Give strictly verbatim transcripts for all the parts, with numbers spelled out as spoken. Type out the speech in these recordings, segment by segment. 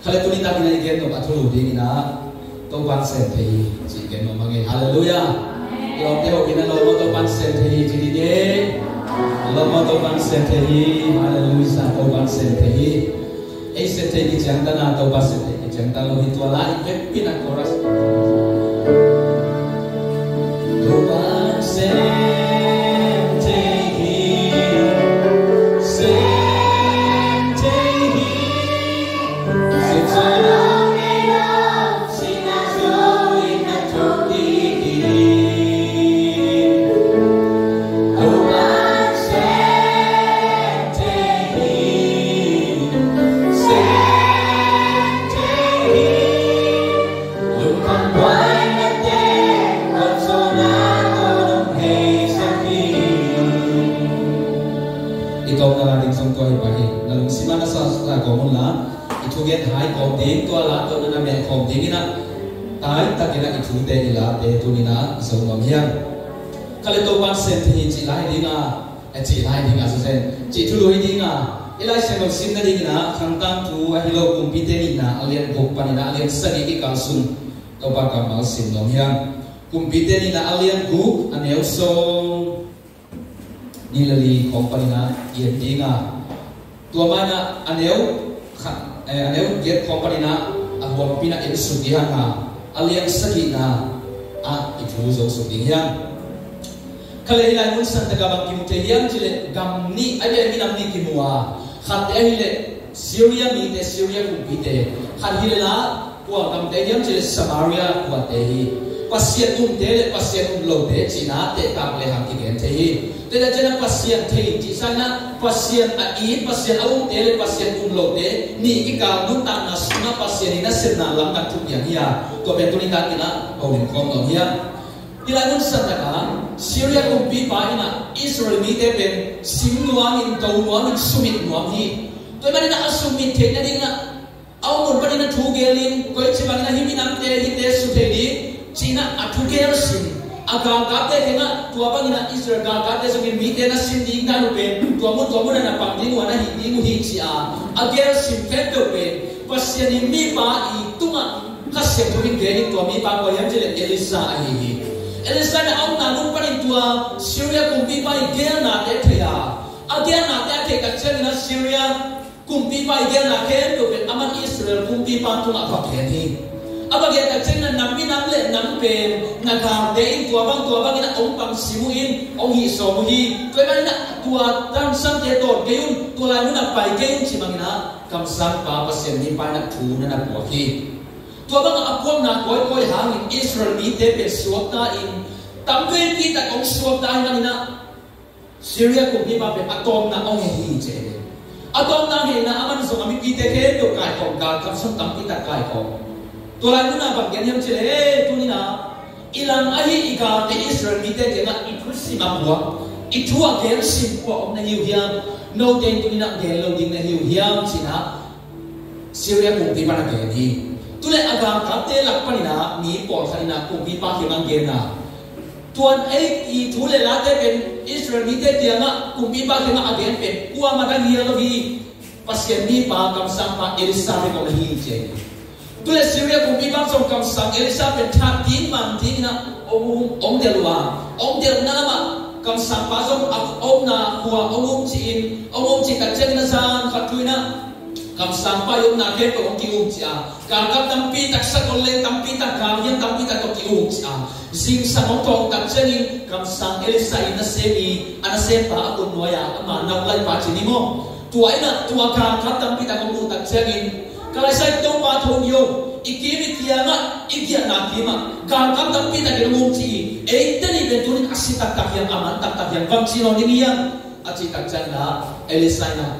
Kalau tu ni tak kena ikan tu atau lu dia kena topan senti ikan tu mangi. Haleluya. Kalau tengok kita lomo topan senti jadi dia lomo topan senti. Haleluya topan senti. Eh senti kijang tanah topan senti kijang tanah lu itu ala ikan pinak koras. Topan senti. Get high comding to ala to na me comding ina tai takina itu te ila te to nina so ngam hiam kale to wan sen thi chi lai dinga a chi lai dinga so sen chi thu loi dinga ila sen no sim na dinga khang tang tu a hilo kum pi te nina alian bok panina alian sagi ki kal sun to ba ka mal sim ngam hiam kum pi te nina alian gu aneu so nilali kompanina yen dinga to mana aneu aneu get company na ahwam pina in sudihan na alian sagi na a itu zo sudihan kale ila mun san daga bang kimte yang jile gamni aja minam ni kimwa khat ehile Syria mi te Syria kumpite khat hilala kwa gamte yang jile Samaria kwa tehi pasien um te pasien um lo te china te tak le hang ki gen tehi te da jana pasien tehi chi sana pasien a i pasien au te le pasien um lo te ni ki ka nun ta na suna pasien ina sen na lam na tu yang ya to be tu ni ta kina au len kom no ya ila nun sa ta ka Syria kum pi pa ina Israel mi te ben sim nuang in to nuang in sumit nuang hi to ma na asumit te na dinga au mun pa na thu gelin ko chi bang na hi mi nam te hi te su te di China atuker sin aga gate kenga tua bangina Israel ga gate so min mite na sin ding na lupen tua mo tua mo na pang ding wana hi ding hi chi a ager sin ket do pe pasiani mi pa i tunga khasya to min geni tua mi pa ko yam jele Elisa a hi hi Elisa na au na nu pa ni tua Syria kum pi pa i ger na te thea ager na te te ka chen na Syria kum pi pa i ger na ke do pe aman Israel kum pi pa tunga pa ke ni abagi ta chenna nammi namle nampen naga de tua bang tua bang ina ong pang simuin ong hi so mu hi ko ba ina tua tam sam te to geun tua la na pai geun chi mangina kam sam pa pasien ni pa na thu na na po hi tua bang apom na koi koi hang in Israel mi te pe suota in tam ve pi ta ong suota ina ina Syria ko bi ba pe atom na ong hi che atom na he na aman so ami pi te ke to kai ko ka kam sam tam pi ta kai ko Tulan na bagian yang cile, eh tu ni na ilang ahi ika te Israel mite jenga itu si mabua, itu agen sim po om na hiu hiam, no ten tu ni na agen lo ding na hiu hiam sina Syria kumpi pa na geni. Tule agang kapte lakpa ni na mi po sa ina kumpi pa himang gena. Tuan eh itu le late pen Israel mite jenga kumpi pa himang agen pen kuwa magang hiya lo hi pasien mi pa kam sampa Elisa ko na hi je. Tule Syria kum bibang som kam sang Elisa pen thak tin man tin na om om delwa om del na ma kam sang pa som om na huwa om chi in om chi ka chen na san khatui na kam sang pa yum na ke ko om ki um cha ka ka tam pi tak sa ko le tam pi tak ka yan tam pi tak ko ki um cha sing sa om tong tak chen in kam sang Elisa ina se mi ana se pa akun noya ama na lai pa chi ni mo tua ina tua ka ka tam pi tak ko tak chen in kalau saya tahu apa thong yo, ikimi tianga, ikia nakima, kalau kamu tapi tak kena mungci, eh tadi benturin asyik tak tak yang aman, tak tak yang bangsi non ini yang asyik tak janda, Elisa na,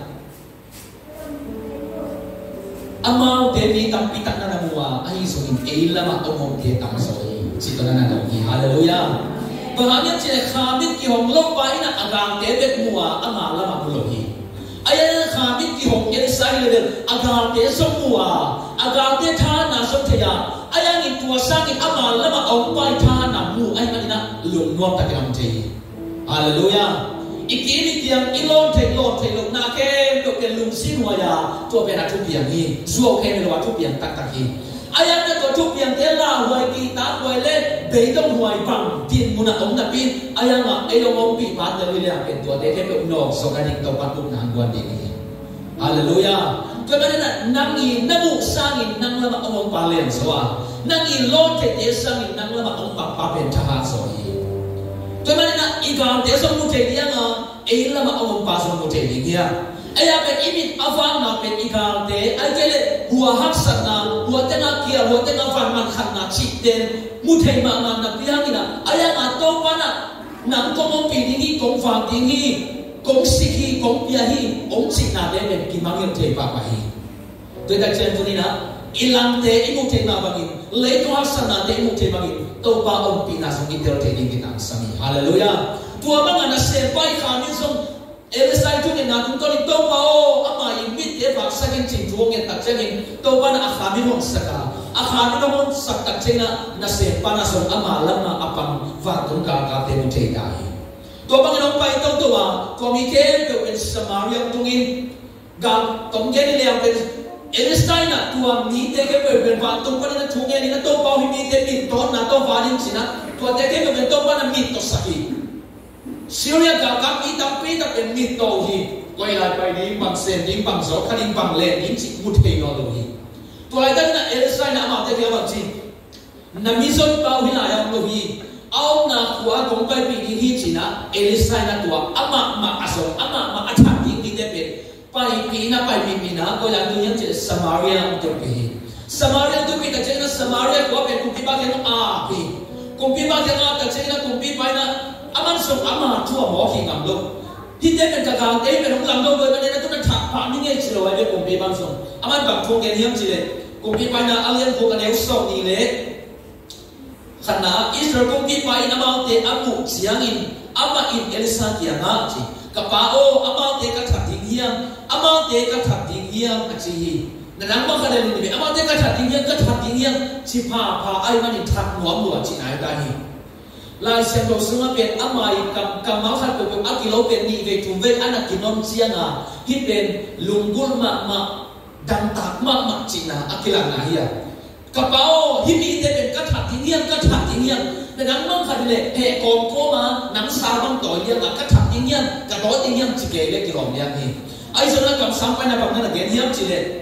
amal demi tapi tak nana mua, ahi soin, eh lama omong dia tak soin, situ nana dogi, haleluya. Bahannya cile khamit ki hong lok paina agang tebet mua, amal lama mulohi. Ayah kami ki hong yang saya level agar dia semua agar dia thana somthaya ayah ni tua sangi amal lama ompai thana mu ayah mana lung nuam tak am jai haleluya ikini tiang ilon thailon thailon na ke to pen lung sin hoya to pen atu piang hi zuo ke lo atu piang tak tak hi ayat na to tu piang te la hoi ki ta hoi le be dong hoi bang tin muna ong na pin ayanga elong ong pi pa de le pen to de ke no so ka ning to pa tu nang wan de hi hallelujah to ba na nang i namu sang i nang lama ong pa len so wa nang i lon te te sang i nang lama ong pa pa pen tha ha so hi to ba na i ga te so mu te dia nga e lama ong pa so mu te ni dia aya pe imit avang na pe i ga te ai ke le hua hak sat na hua te na kia hua te na van man khan na chi ten mu te ma ma na pi hang na aya nga to pa na nang ko mo pi ni kong fa ding hi kong si hi kong pia hi ong chi na de men ki mang yong te pa pa hi to da chen tu ni na ilang te imu te na bangin le to hak sat na te imu te bangin to pa ong pi na so ki te te ni ki na sami hallelujah tua bang na se pai kha min song Elesai tu ni na tung toli to pa o ama imit e bak sakin chin tuong e tak chengin to pa na akhami hong saka akhami hong sak tak chenga na se pa na son ama lama apang va tung ka ka te mu te dai to bang nong pai to to wa ko mi ke pe en Samaria tungin ga tong ge ni le pe Elesai na tua mi te ke pe pe va tung pa na thung ge ni na to pa hi mi te mi to na to va nin sina to te ke pe to pa na mi to saki Syria ka ka pi tam pi ta pen mi to hi koi lai pai ni bang sen ding bang zo khanin bang le ning chi mu thei no lo hi to ai dan na Elsa na ma te ke ba chi na mi zon pa hi la ya lo hi au na kwa kong pai pi ni hi chi na Elsa na tua ama ma aso ama ma atha ding ni te pe pai pi na pai pi pi na ko la tu yang che Samaria to pe Samaria to pi ta che na Samaria ko pe ku pi ba ke no a pi ku pi ba ke na ta che na ku pi pai na aman so ama chua mo hi ngam lo hi te men ka ka te men ong lam lo bo ne na tu na tha pa ni nge chi lo wa de kong pe bang so aman bang thong ge hiam chi le kong pi pa na alian ko ka ne so ni le khana Israel kong pi pa ina ma te amu siang in ama in Elsa kia nga chi ka pa o ama te ka tha ding hiam ama te ka tha ding hiam a chi na nang ma ka le ni be ama te ka tha ding hiam ka tha ding hiam chi pa pa ai ma ni thak nuam lo chi ai ka ni lai xem đồ sương bên amai cầm cầm máu khát của các kilo bên đi về chung về anh kia nom chiang à hít bên lùng gul mà mà đằng tạc mà mà chỉ là akila na hiya kapao hít đi bên các thằng tiếng hiang các thằng tiếng hiang để nắng nóng khát lệ hệ còn có mà nắng sao băng tội hiang là các thằng tiếng hiang các đó tiếng hiang chỉ kể lên cái lòng hiang hi ai giờ nó cầm sáng phải là bằng nó là cái hiang chỉ lệ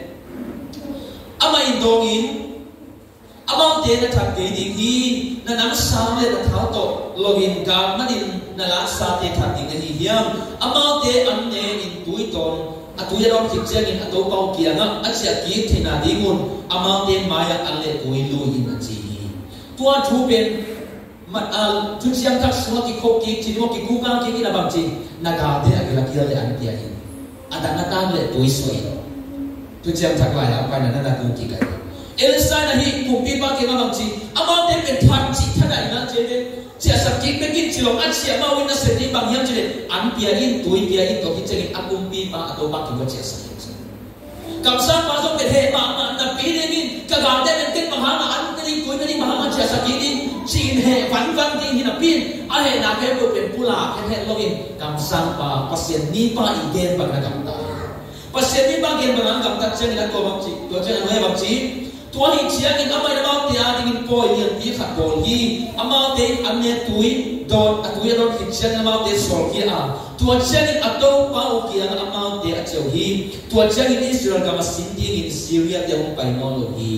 amai dong in Amang te na thak ke ding hi na nang sam le na thau to login ka manin na la sa te thak ding hi hiam amang te am ne in tui ton atu ya rom thik chen in ato pau kia nga achia ki thina dingun amang te maya alle koi lu hin chi tua thu ben mat al thu chiang thak suwa ki khop ki chi mo ki ku ka ki na bam chi na ga de akila kia le an tia hin ada na tan le tui soi thu chiang thak lai a pa na na ku ki kai Elsa na hi kumpi pa ke ngamang chi ama te pen than chi thana ina che de che sa ki pe ki chi lo an chi ama wina se ni bang yam chi de an pia in tui pia in to ki che a kumpi pa ato ba ki che sa kam sa pa so pe he ma ma ta pi de ni ka ga de pen ken ma ha ma an ni tui ni ma ha che sa ki ni chi in he van van ding hi na pin a he na pe ko pen pula he he login kam sa pa pasien ni pa i gen ba na kam ta pasien ni ba gen ba na kam ta chen la ko bang chi to chen na bang chi tua hi chia ni amai na mau tia ding in poi ni pi khat bol hi amau te amne tui dot atuya dot hi chia na mau te sol ki a tua chia ni ato pau ki ang amau te a cheu hi tua chia ni Israel ka masin ding in Syria te hong pai no lo hi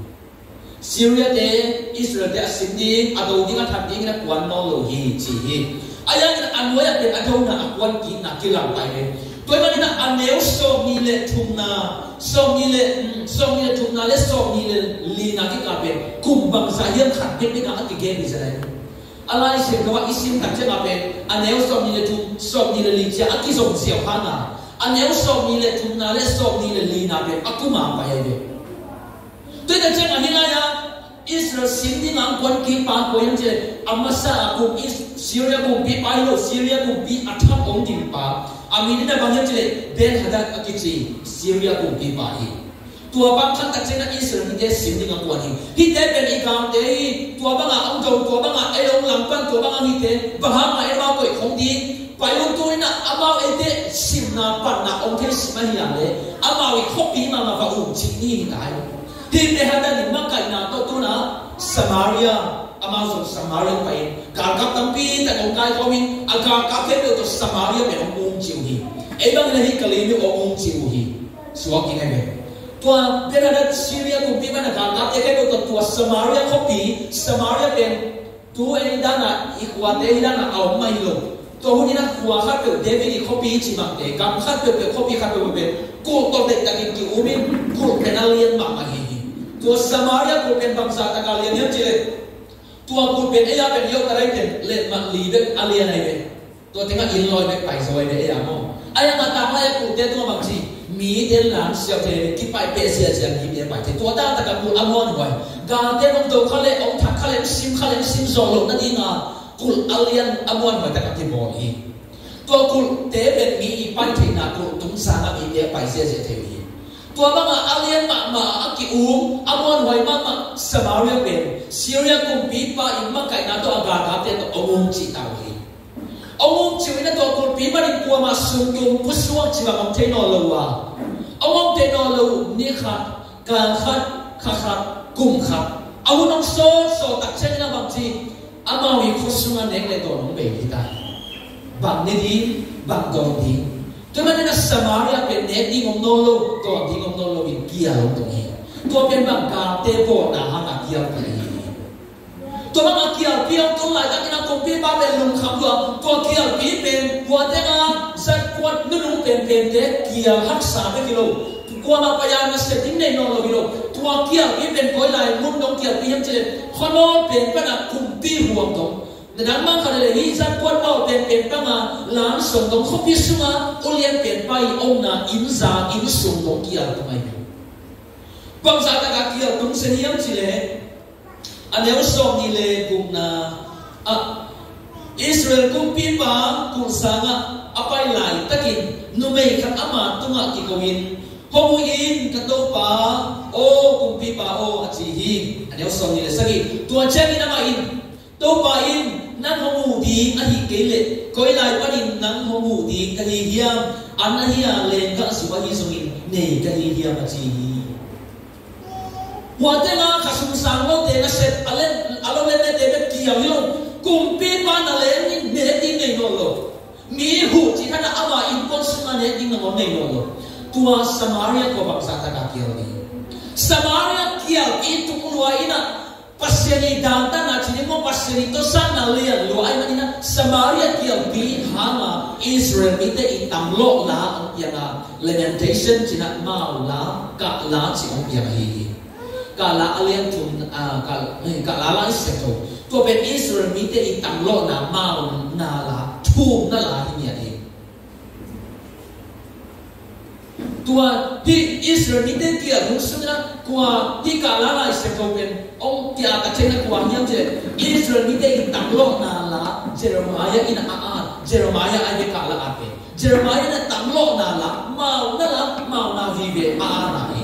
Syria te Israel te asin ding ado ding a tham ding na kwan no lo hi chi hi ayang anwaya te ado na akwan ki na kilang pai ne tôi nói là anh nếu so mi lệ thùng na so mi lệ so mi lệ thùng na lệ so mi lệ li na cái cà phê cùng bằng giá hiếm khẳng biết biết là cái game gì vậy alai xem các bạn isim thằng chơi cà phê anh nếu so mi lệ thùng so mi lệ li chia anh cái dòng siêu han na anh nếu so mi lệ thùng na lệ so mi lệ li na phê aku mà phải vậy tôi đã chơi anh này ya Israel sim đi ngang quan kim pa ko yang chơi amasa aku Syria ko bi pailo Syria ko bi atham ong dim pa Amin na bangyan chile ben hadat akichi Syria ko bi pa hi tua bang khan ta chena Israel ni de sim ding ang kwani hi de ben ikam te tua bang ang ong tua bang ai ong lam pan tua bang ang hi te bahang ai ma ko khong di ไปลงตัวน่ะอามาเอเดสิมนาปันน่ะองค์เทสิมาอย่างเลยอามาวิคบีมามาว่าอุ้งชินี่ตายที่เดฮันดันมักไก่น่ะตัวตัวน่ะสมาเรียอามาส่งสมาเรียไปการกับตั้งปีแต่องค์กายเขามีอาการกับเทตัวตัวสมาเรียเป็นองค์จิวฮีเอ็บังเลยกลีมีองค์จิวฮีสวากินไงตัวเดฮันดันซีเรียกุบีมันการกับเทตัวตัวสมาเรียคบีสมาเรียเป็นตัวเอ็นด้านน่ะอีกว่าเดฮิด้านน่ะเอาไม่ลงตัวคนนี้นะหัวข้าเปิดเดวิดเขาปีจิมังเดกำข้าเปิดเปิดเขาปีข้าเปิดเป็นกูตัวเด็กตะกินกิวมิกูเป็นอาเลียนมากมาฮีตัวสมาเรียกูเป็นบางสาตะกาเลียนยังเจริญตัวกูเป็นเอียเป็นยกอะไรเป็นเล่นมันลีเด็กอาเลียนอะไรเป็นตัวเต็งอินลอยไปไปสวยเดียมองไอ้ยังมาตามไอ้กูเด็กตัวบางทีมีเดินหลังเสียเทคิดไปเปเสียเสียคิดเดียไปตัวด้านตะการกูอามอนไว้กาเต้นตัวเขาเล่องทักเขาเล่ซิมเขาเล่ซิมโซโลนั่นเองอ่ะกุลอาเลียนอมวนเหมือนแต่กับที่บอกอีตัวกุลเตเป็นมีอีไปที่นากุลตุ้งสามีเดียไปเสียเสียเทวีตัวบ้างอาเลียนมามาอักิอูมอมวนไว้มามาสมาเรียเป็นซีเรียกุมปีป้าอิมมาไก่นาตัวอากาศเตตัวอมุงจิตาวฮีอมุงจิวินะตัวกุลปีมาดิกัวมาสุนยุงพุสวงจิวามงเทนอลัวอมุงเทนอลัวนี่ขัดการขัดขัดขัดกุมขัดอาวุธน้องโซ่โซ่ตักเช่นนั้นบางทีอามาวิคุสุงานเองเลยตัวน้องเบย์ได้บางเนดีบางตัวดีตัวนั้นนะสมาเรียเป็นเนดีงงโนโลตัวดีงงโนโลเป็นเกียร์ลงตรงนี้ตัวเป็นบางการเตโปนะฮะนักเกียร์เป็นตัวบางเกียร์เพียงตัวไหนจากที่นักคอมพิวเตอร์เป็นลุงคำตัวตัวเกียร์ปีเป็นหัวเต้งอ่ะสักขวดนึกลุงเป็นเป็นเด็กเกียร์หักสามกิโลกว่ามาพยายามมาเสร็จที่ในโนโลกิโลตัวเกียร์ปีเป็นก้อยลายมุ่งตรงเกียร์ปียังเจริญขโนเป็นปนักคุมปีห่วงตรงแต่นั้นมันก็เลยฮิจัดควรเอาเป็นเป็นปังอ่ะหลานส่งตรงข้อพิสูจน์อุเลียนเปลี่ยนไปองค์น่ะอินซาอินส่งตรงเกียร์ทำไมบางสายตะเกียร์ตรงเสียงสิเลยอันนี้ส่งนี่เลยกุมน่ะอ่ะอิสราเอลกุมปีบ้ากุมสังอ่ะอภัยไหลตะกินนุ่มเองขัดอามาตุงอ่ะกิโกวินพอมุอินกระโตป้าโอ้กุมปีบ้าโอ้อาจีฮิอันนี้ส่งนี่เลยสักทีตัวเช่นนี้นะมาอินตัวป้าอินนั่งหัวมูดีอหิเกลคอยไล่ปนินนั่งหัวมูดีกันเฮียมอันนั้นเฮียเลนก็สุภาพสมินเนกันเฮียมาจีหัวเจ้าข้าสงสารเราเด็กเสร็จอะไรอะไรเล่นเด็กเกี่ยวอยู่กุมปีบ้านอะไรนี่เนติเนโนโลมีหูที่ท่านอาว่าอินคนสุนันเนติเนโนเนโนโลตัวสมาเรียก็บังสัตตะเกี่ยวนี่สมาเรียเกี่ยวอินทุกลัวอินะpasien dan tanah cini mo pasien itu sana lihat lo ay manina Samaria kia bi hama Israel mite itam lo la yang lamentation cina mau la ka la cina yang hi ka la alian tun ka ka la la iseto to ben Israel mite itam lo na mau na la tu na la ni ni tua di Israel mite kia rusuna kwa di ka la la iseto ben ông tia ka chena kwa hiam je Israel ni te tamlo na la Jeremiah ina a a Jeremiah ai ka la ate Jeremiah na tamlo na la mau na la mau na vive a a na ni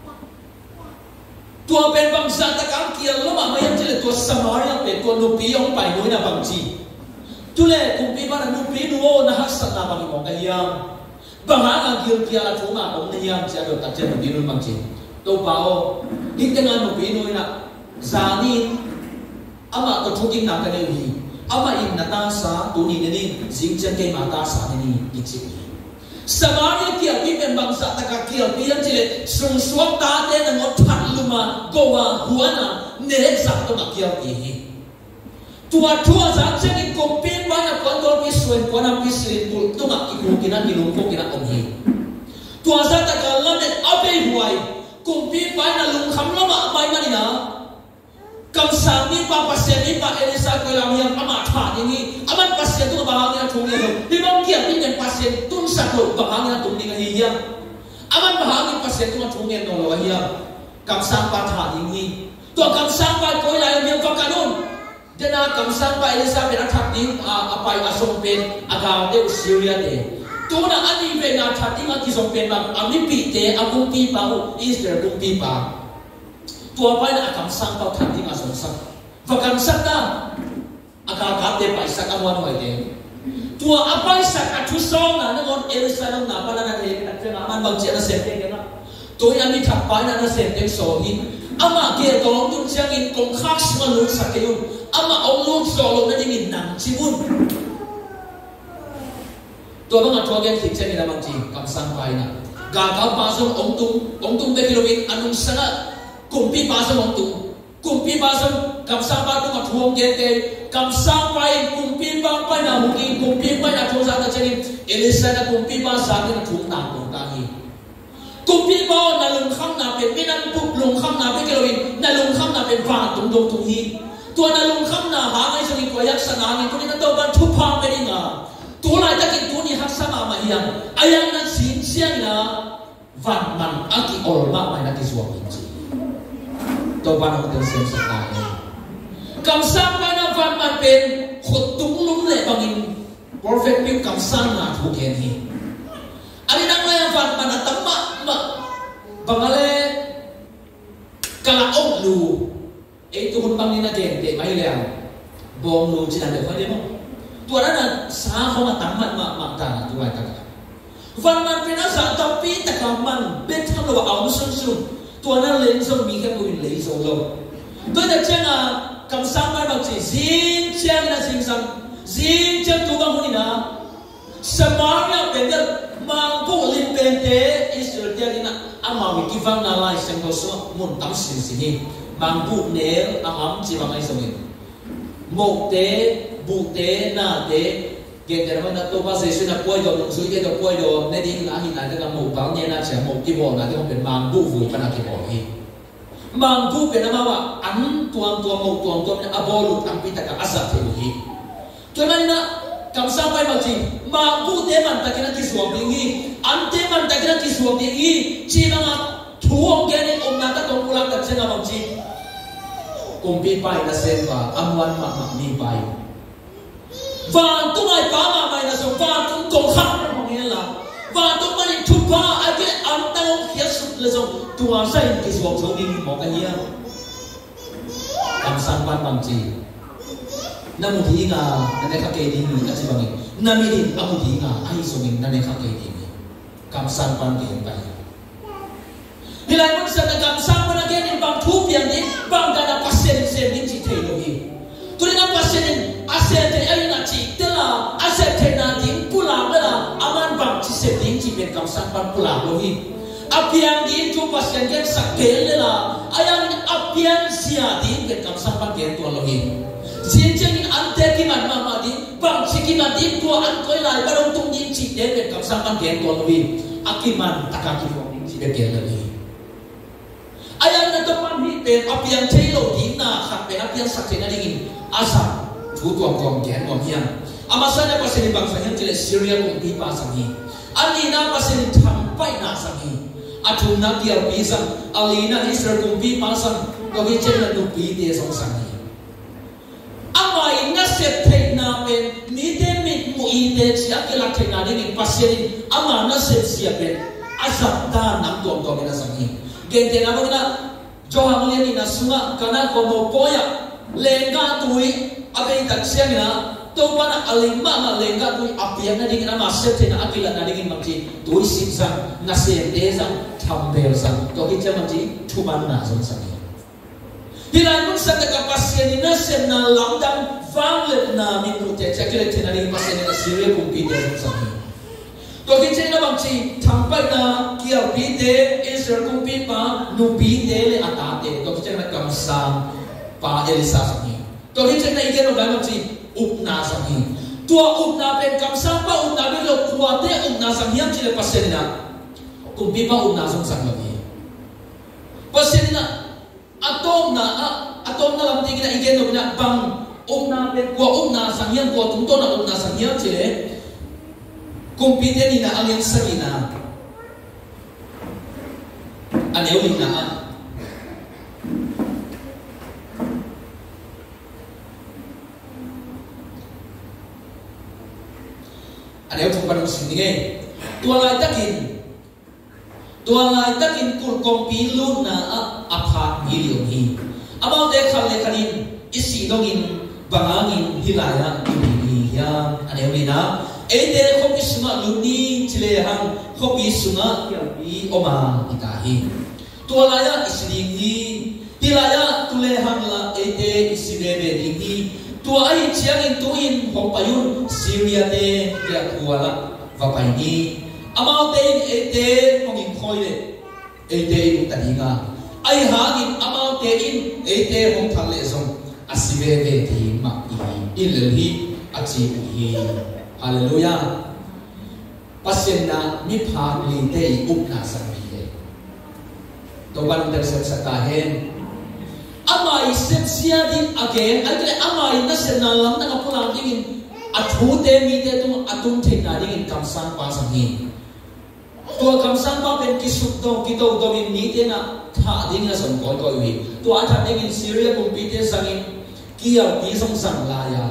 tua pen bangsa ta kam kia lo ma mayam je tua Samaria pe tua nu pi ong pai noi na bangji tu le kum pi ba nu pi nu o na hasan na bang mo ka hiam banga ga gil kia la thuma ong na hiam ja do ta je nu pi nu bangji to pa o dik tenga nu pi noi na Zanin, ama ketukin nak kenewi, ama in natasa tuni nini, zingjan ke matasa nini icip. Samaria kia pimen bangsa taka kia pian cile, sung suak tate nang otak luma, goa huana, nek sak to nak kia pihi. Tua tua zangjan in kompin banyak kontrol pisuen, kuana pisilin pul, tu nak ikumukinan dilungkuk kina omhi. Tua zat taka lamet abe huai, kompin banyak lung kam lama abai manina. Kamsang ni pa pasien ni pa Elisa ko lang yang amat ha ni amat pasien tu bahang yang thung ni di bang kia pin yang pasien tun sa ko bahang yang tung ni ngai hiam amat bahang ni pasien tu thung ni no lo hiam kamsang pa tha ni to kamsang pa ko lai yang ka kanun dena kamsang pa Elisa pe na thak ni apai asong pen aga de Syria de tu na ani pe na thak ni ma ki song pen bang ami pi te agung pi pa Israel gung pi pa tua pai na akam sang tau thang ting asong sang vakam sang ta akal kap de pai sak amwan hoi de tua apa isak atu song na ngon elsa nang na pala na he na tena man bang chena sem teng na toi ami thap pai na na sem teng so hi ama ke tolong tun siang in kong khak sma lu sa ke yun ama ong lu so lo na ding in nang chibun tua bang atua gen thik chen na bang chi kam sang pai na ga ga pa song ong tung ong tung be kilowin anung sana kumpi pa song ong tung kumpi pa song kam sang pa tung athuong gen te kam sang pai kumpi pa pai na huki kumpi pai na thong sa ta chen elisa na kumpi pa sa na thung na ko ta hi kumpi pa na lung kham na pe minan pup lung kham na pe kilowin na lung kham na pe pa tung dong tung hi tua na lung kham na ha ngai so ni ko yak sa na ni ko ni na to ban thu pa pe ni nga tu lai ta ki tu ni hak sa ma ma hiang ayang na sin siang na van man aki ol ma mai na ki suam chi to ban ho ten sem sa ta kam sang pa na van man pen khot tung lum le bangin perfect pi kam sang na thu ken hi ani nang mai van man na tamma ma bangale kala ong lu e tu hun bangin na gen te mai le bong lu chi na de fa de mo tua na sa ho ma tamma ma ma ta na tu ai ta van man pen na sa ta pi ta kam man bet tham lo au sun sun tua na len so mi ka ko in le so lo to da chen a kam sang mai bang chi zin chiang na sing sang zin chiang tu bang huni na samaria pendel mang bu lim pen te israel dia na ama wi ki vang na lai sang so mun tam sin sin ni mang bu ne am chi bang ai so ni mo te bu te na te ge te ma na to ba se su na poi do no su ge do poi do ne ding na hi na ga mo bang ne na cha mo ki bo na ke pen mang bu vu pa na ki bo hi mang bu pe na ma wa an tuang tuang mo tuang tuang na abolu ang pita ka asa te hi to na na kam sa pai ma chi mang bu te man ta kina ki suam ding hi an te man ta kina ki suam ding hi chi na nga thuong ge ne om na ta tong pula ka chen na bang chi kumpi pai na sen pa amwan ma ma ni pai và tung ai phá mà mày là sống và tung tổng khắc nó nghe là và tung mày chụp phá ai cái ăn tao khiết sụt là sống tung ai say cái xuống xuống đi một cái gì làm sang ban bằng gì nam một tí ngà nên khắc cây đi người ta chỉ bằng mình nam đi âm một tí ngà ai xuống mình nên khắc cây đi mình cảm sang ban thì hiện tại thì lại muốn xem là cảm sang ban cái này bằng thuốc tiền đi bằng cái là pasien xem đi chỉ thấy được gì tôi đang pasien aset te ai na chi te la aset te na ding pula la aman bang chi se ding chi ben kam sang ban pula lo hi apiang di tu pasien gen sak kel la ayang apiang sia di ben kam sang ban gen to lo hi sin chen in ante ki man ma ma di bang chi ki man di tu an koi lai ba dong tung ding chi de ben kam sang ban gen to lo hi akiman taka ki lo ding chi ben gen lo hi ayang na to pan hi ben apiang chei lo ding na khat ben apiang sak te na ding asa thu tuang tuang gen ngom hiang amasana paseni bangsa hiang chile Syria kong pi pa sang hi ani na paseni tham pai na sang hi atu na dia pi sang alina Israel kong pi pa sang ko ge chen na nu pi te song sang hi amai na set thei na pen ni te mit mu i te chia ke la thei na ni paseni ama na set sia pen asap ta nam tuang tuang na sang hi gen te na ba na jo hang le ni na sunga kana ko mo poya lenga tui abe tak siang na to pana alima ma lenga tui apiang na ding na ma set na akila na ding ma chi tui sim sang na se de sang thambel sang to ki chama chi thuman na sang sang hilai mun sa ta kapasien ni na sem na lamdam vanglet na min nu te chakile te na ding pasien na Syria kum pi de sang sang to ki chen na bang chi thampai na kia pi de Israel kum pi pa nu pi de le ata de to ki chen na kam sang pa Elisa sang hi to hi chen na igen lo ga chi up na sang hi tua up na pen kam sang pa up na be lo kwa te up na sang hiam chi le pasen na kum pi pa up na sang sang lo hi pasen na atom na atom na lam ti na igen lo na bang up na pen kwa up na sang hiam kwa tum to na up na sang hiam chi le kum pi te ni na alien sang ina aneu ni na aneu thong pan sin ni nge tua lai takin tua lai takin kul kong pi lu na a pha million hi amau de khal le khanin isi dongin bangangin hilaya ni ya aneu ni na ede khopi sunga luni chile hang khopi sunga kiapi oma itahi tualaya islingi tilaya tule hangla ede isibebe dingi tuai chiangin tuin hopayun Syria te ya kuala vapaini amau te ede mongin khoile ede utadinga ai hangin amau te in ede hong thale zong asibebe ti ma i ilhi achi hi hallelujah pasien na mi phang li te upna sami he to ban der set sata hen amai set sia din again agre amai na sen na lam na pulang dingin athu te mi te tu atum thek na dingin kamsang pa sang hi to kamsang pa ben kisuk to kito do min mi te na tha ding na som koi koi wi to a tha dingin Syria kum pi te sangin kia pi song sang la ya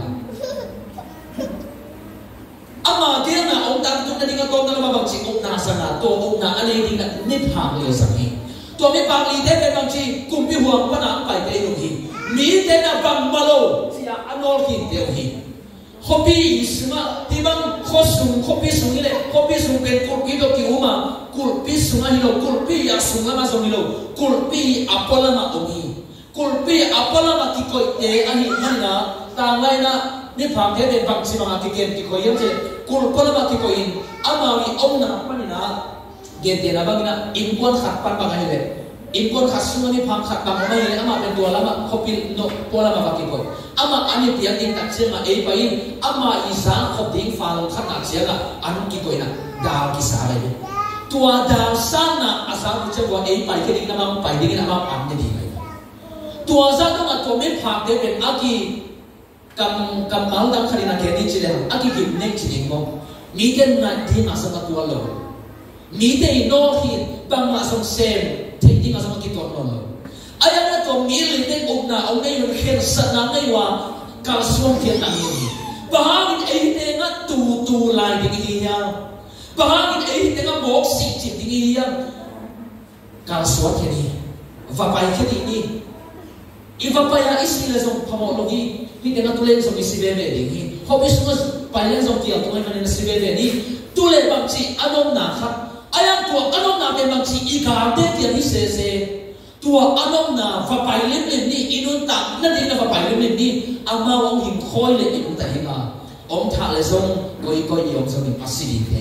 ama dia na ông tam tu na dinga to na ba chi ok na sa na to ok na ane dinga ni phang le sang hi to mi pang li te pe bang chi kum pi huang pa na pai te lu hi mi te na bang malo sia anol ki te hi hobi isma ti bang khosung hobi sung ile hobi sung pen kur ki do ki uma kur pi sung ani lo kur pi ya sung ma sung lo kur pi apola ma omi kur pi apola ma ki ko te ani manna ta ngai na ni phang te den bang chi ma ki ken ki ko yem che kur pala ma ki ko in amawi om na panina gen te na bangina in kon khat pan ba ngai le in kon khat sunga ni phang khat ba ngai le ama ben tua lama khopil no pola ma ki ko ama ani tiang ding tak che ma ei pa in ama isa khop ding fa lo khat na che ga an ki ko ina da ki sa le tua da sana asa bu che wa ei pa ki ding na ma pa ding na ma pan ni di tua za to ma to me phang te ben aki kam kam mau dang khari na keni chile aki gim nek ching mo mi ten na di ma sa tua lo mi te no hi bang ma song sem te di ma sa ki to no aya na to mi li te ok na au nei yon khen sa na nei wa ka suang thian na ni bahagin ei te nga tu tu lai ding hi ya bahagin ei te nga bok si chi ding hi ya ka suang thian ni va pai ke ni iba pa ya isile zong pamo logi mi te na tulen zong isibebe ding hi hobi sunga pailen zong kia tungai manen isibebe ni tule bang chi anom na khat ayang ko anom na te bang chi ika te kia ni se se tua anom na va pailen len ni inun ta na ding na va pailen len ni ama wong him khoi le inun ta hima om tha le zong koi koi yom zong ni asidi te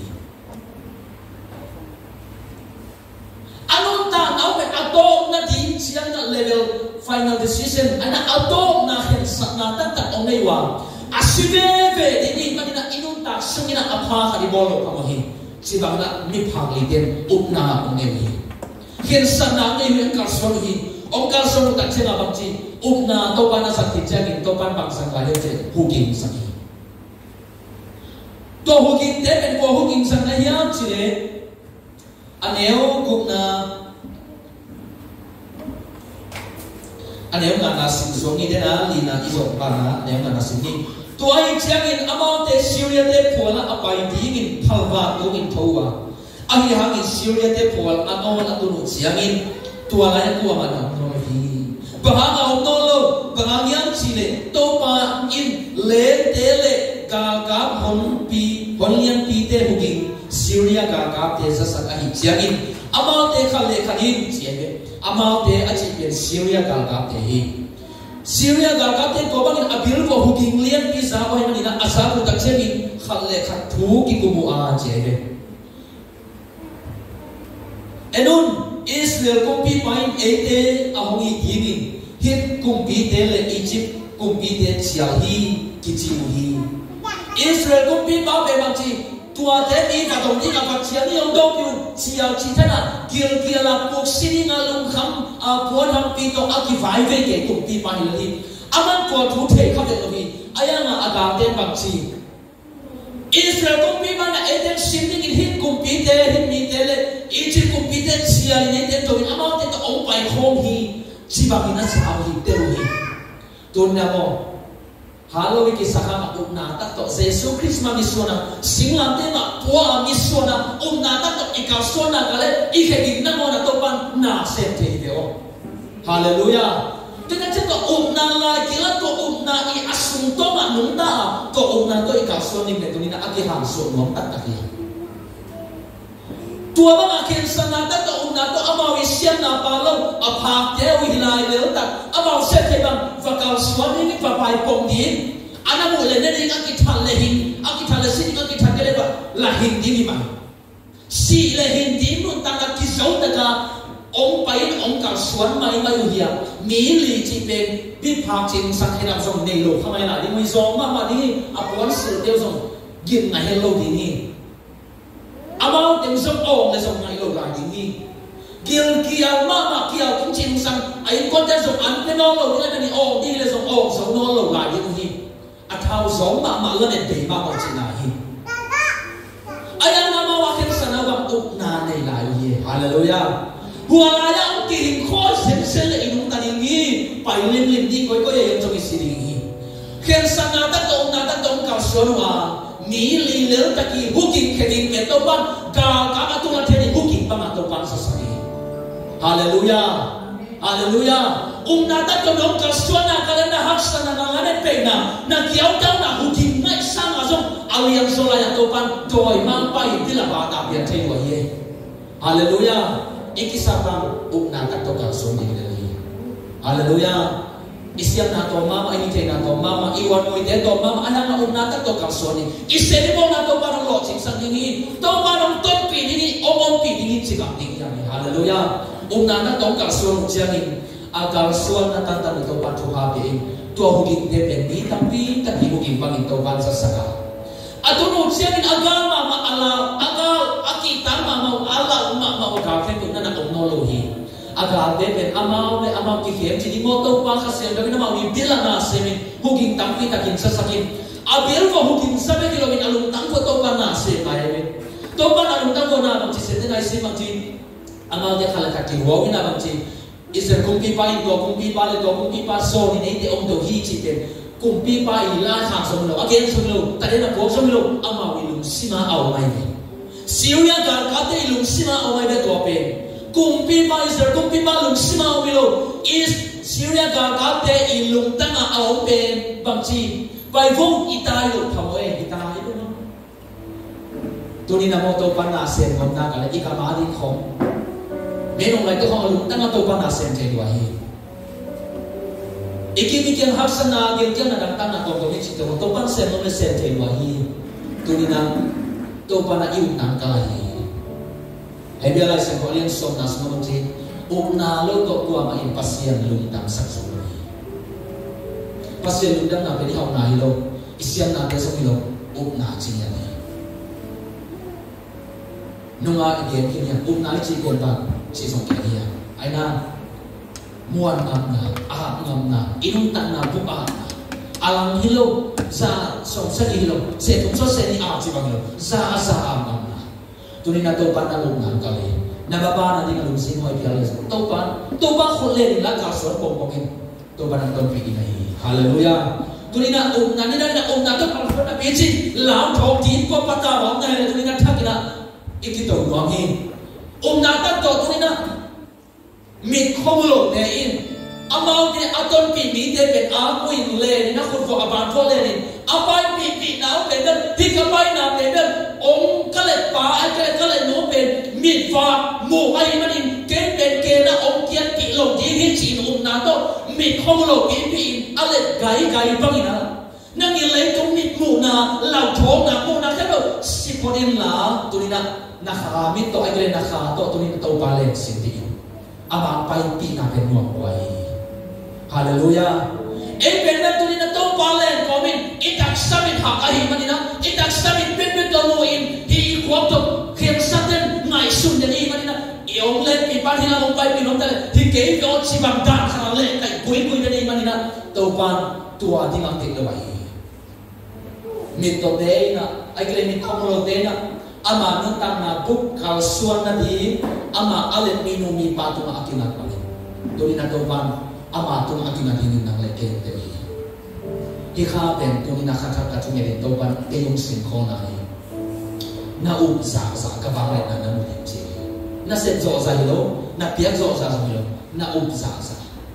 anom ta au pe atom na ding chiang na level final decision ana atom na hen sa na ta ta onei wa asibebe de ni manina inun ta sungina apha khari bolo kamo hi sibangna mi phang li den upna onei hi hen sa na nei wen kar so hi ong kar so ta chena bang chi upna to bana sa ti chang to pan bang sang la he che huking sang hi to huking de ben ko huking sang na hiam chi le aneo gupna aneo na nasin zongi de na lina izok pa na aneo na nasin ni to ai chiangin amount te Syria te phola apai ding in phalwa to in thowa ahi hangin Syria te phol anol atunu chiangin to ala ya kuwa mana no hi bahanga no lo bangyam chile to pa in le te le ka ka hon pi hon lian pi te huging Syria ka ka te sa sa ahi chiangin amount te khale khanin chiage amount te achi pen Syria ka ka te hi Syria ka ka te ko bangin abil ko huging lian pi sa ko ni na asa ku tak chemin khale khat thu ki ku mu a chiage enun Israel ko pi pain ete ahongi yingin hit kum pi te le Egypt kum pi te chial hi ki chi mu hi Israel ko pi ba be bang chi tua te mi ka dong ni ka pa chial ni ong dong yu chial chi thana kil kil la pok sini nga lung kham a puan ham pi to aki vai ve ke kum pi pa hi aman ko thu the kha de lo hi aya nga aga te bang chi Israel kum pi ba na eten sini in hit kum pi te hit mi te le Egypt kum pi te chial ni te to in amao te to ong pai khom hi chi ba mi na sa hi te lo hi ton na mo Halloween ki sakha up na tak to Jesus Christ ma misona singlam te ma po misona um na tak to ikaw sona kale ikegin na mo na to pan na sente deo hallelujah tôi đã chắc có ủng na lại kia là có ủng na i asung to mà nung ta có ủng na to i cả số nên tôi nên agi hàng số nông tắt tắt tua bang akhir sana ta có ủng na to amau isian na palo apak dia wi lai leo ta amau set thế bang và cao suan ini và bài công đi anh em mulai dari agi thal lehin agi thal lehin agi thal cái đấy là hindi ni bang si lehin di nun ta cái dấu ta cả ông bay ông cả xuân mai mai uya mỹ lì chỉ bên biết phàm trên sang thế nào dùng này lục không ai lại đi mới gió mà mà đi à quán sự tiêu dùng giềng ngày hello đi ni à bao tiếng dùng ông là dùng ngày lục lại đi ni giềng kia mà mà kia cũng trên sang ấy con ta dùng ăn cái nó lục cái này ông đi là dùng ông dùng nó lục lại đi ni à thao gió mà mà lên để để mà còn chỉ là hi ai đang nằm vào cái sân nào bằng ục na này lại uya hallelujah Huwag ang kihing ko sen-sen na inong taningi pailim-lim di ko ko yung tong isiringi kaya sa natatong natatong kasyonwa nililil taki huking keting ketopan kakakatulan teni huking pangatopan sa sari hallelujah hallelujah um natatong kasyon na kalenda haksa na nanganet pena nagyaw daw na huking na isang azong aliyang solay atopan toy mampay dilabata biyan tayo ye hallelujah ikisabang ug natatong kalsyon di dali hallelujah isyan nato mama ini tay nato mama iwan mo ite to mama anak na ug natatong kalsyon iseni mo nato parang loching sang dingi to parang ton pinini omong pinini sigam ding yan hallelujah ug natatong kalsyon jangin agal suan na tantan ito patuhabi to hugin deben ni tapi tapi hugin pangin to ban sa saka atun jangin agal mama ala agal akita mama ala mama ka ken na teknologi agar deben amau ne amau kihem jadi moto pa kasi ang gawin na mau ibila na semin huging tampi takin sasakin abil ko huging sabe kilomin alungtang ko to pa na se mayemin to pa na alungtang ko na bang sisete na isi magji amau dia kala kaki wo na bang iser kumpi pa ito kumpi pa ito kumpi pa so ni ite om do hi chipen kumpi pa ila ha so lo again so lo tade na ko so lo amau ilung sima au mai ni siuya gar kate ilung sima au mai de to pe kumpi pa iser kumpi pa lung sima umilo is siuya gagate ilung tanga aupen bangchi vai vong itayo thamoe itayo no tuni na moto panasen ngom na kala ikamari khom menong lai to khom lung tanga to panasen je wahi ikimikian haksana gilkian na tanga to to chi to to pan sen no sen je wahi tuni na to pana iu nang kala ay biarlah sekalian somnas menguji ukna lo to tua ma impasian lundang saksuli pasien lundang na pedi hau na hilo isian na desa hilo ukna cinya ni nunga igen kinya ukna ci konta ci song kia ai na muan amna ah ngamna inung tan na bu ah alang hilo za song sa hilo se tung so se ni ah ci bang hilo za za am tunin na topan na lungan kali nababa na din alung sinoy pialis topan topan khole la kasor pongpongin topan ang tompi inai hallelujah tunin na um na ni na um na to kasor na pichi lam thok tin ko pata wang na tunin na thakina ikito wangi um na ta to tunin na mi kholo ne in amau ni aton pi mi de be a kuin le ni na khut fo aban fo le ni apai pi pi na be dan tikapai na be dan ông cái lệ pa cái cái lệ nó bên miệt pha mù hay mà đi cái bên kia là ông kia bị lồng gì hết chỉ ông nào đó miệt không lồng cái bị à lệ gái gái băng gì nào năng như lấy trong miệt mù na làm thốn na mù na cái đó si có đến là tụi na na khá miệt to ai cái na khá to tụi na tàu ba lên xin đi à mà bay pi na bên nuông quay hallelujah em bên đó tụi na tàu ba lên có mình ít đặc sắc mình học ai mà đi na ít đặc sắc mình bên bên đó nuôi hi quát tục khiêm sát lên ngày xuân đến đi mà đi na yêu lên bị bắt hina ông bay bị nó tới thì kế đó chỉ bằng đạn khả lệ tại cuối cuối đến đi mà đi na tàu ban tua đi ngang tiền vậy mình tổ đấy na ai cái mình không lo đấy na ama nung tang na buk kal suan na di ama alet minu mi patu na akinat pali tuli na tàu ban ama tung akinat hinin nang leke te hi kha ben tuli na kha kha ka tu ngere tàu ban e yung sin ko na hi na um za za ka bang le na na mu chi na set zo za hilo na piak zo za hilo na um za za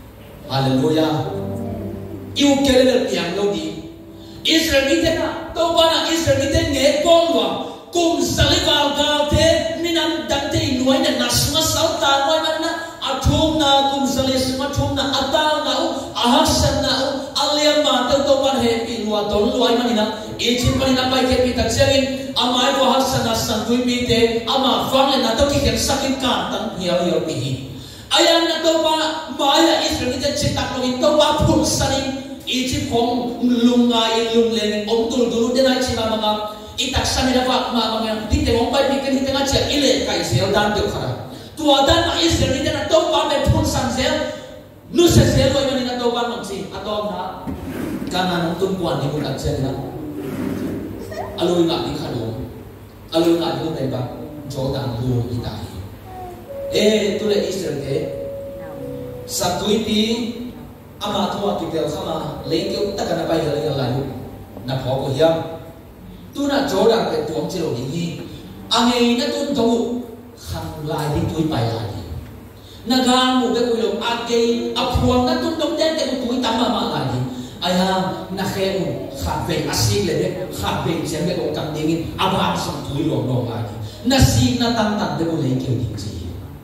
Hallelujah. Yêu kêu lên tiếng lâu đi. Israel mi thế na, đâu ba na Israel mi thế nghe con wa, cùng sali vào vào thế, minam đặt thế nuôi na nasma sao ta nuôi na na, athum na cùng sali sma thum na ata na u, ahasan na u, aliam ma đâu đâu ba he pi nuôi tol nuôi ma ni na, Egypt ma ni na bay ke pi tak siangin, amai ko ahasan na san tuj mi thế, ama fang le na đâu ki ken sakin kan tan hiao hiao pi hi. Ayam na đâu ba maya Israel mi thế chitak lo in đâu ba phun sanin. Egypt kong lungai lung leng om tul dulu dia naik cina manga itak sami dapat manga di tengok bai bikin di tengah cia ile kai sel dan tu kara tua dan ma Israel ni dan tau pa me pun san sel nu se sel lo ni na tau pa nom si atau na kana nong tun kuan ni bukan sel na alui ngak di khalo alui ngak di nei ba Jordan lu itai eh tu le Israel ke satui pi ama thua ki tel sama leng ke ta kana bai le la lu na pho ko hiam tu na Jordan ke tuang chilo ni angai na tun to khang lai di tui pai lai na ga mu ke ko lo age a phuang na tun dong den ke tui tam ma ma lai aya na khe mu kha ve asik le de kha ve chen ke ko kam ding aba som tui lo no lai na si na tam tam de ko leng ke ni ji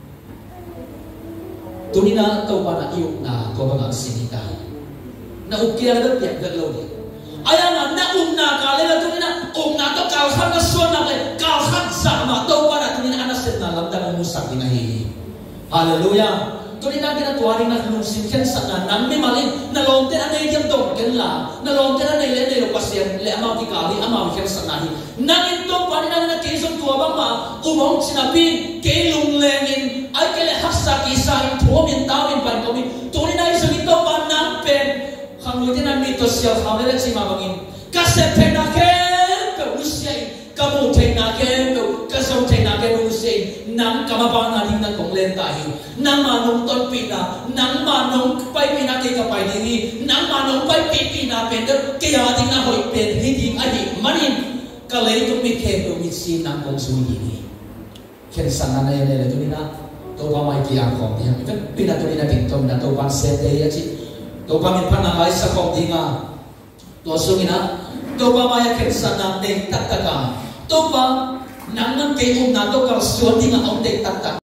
tunina tau pa na iyuk na to ba nga sinita na ukya da piak da lo ni aya na na um na ka le tunina um na to kal khan na so na le kal khan sa ma to pa na tunina ana set na lam da mu sak ni hi hallelujah tunina kina tuari na lu sim ken sa na nang me malin na long te ane yam dong ken la na long te ane le le lo pasien le ama ki ka li ama ken sa na hi nang in to pa ni na na ke som tua ba ma umong sinabi ke lung lengin ai ke le hasa ki sa in thuo min tao min ban ko min tuni nai sa min to ban nang pen khang lu tin na mi to sia kham le chi ma bangin ka se pe na ke pe usia ka mo the na ke pe ka so the na ke usia nang ka ma ba na ding na kong len ta hi nang ma nong ton pi na nang ma nong pai pi na ke ka pai ni nang ma nong pai pi pi na pen de ke ya ding na hoi pen hi ding a hi manin ka le tu mi ke pe mi si nang kong su ni ken san na ne le tu ni na to pa mai ki ang khom dia kan pina to ni na ting tom na to pan se te ya chi to pa min pan na ai sa khom dinga to su ni na to pa mai ken san na ne tak tak ka to pa nang nang ke um na to ka su dinga om te tak tak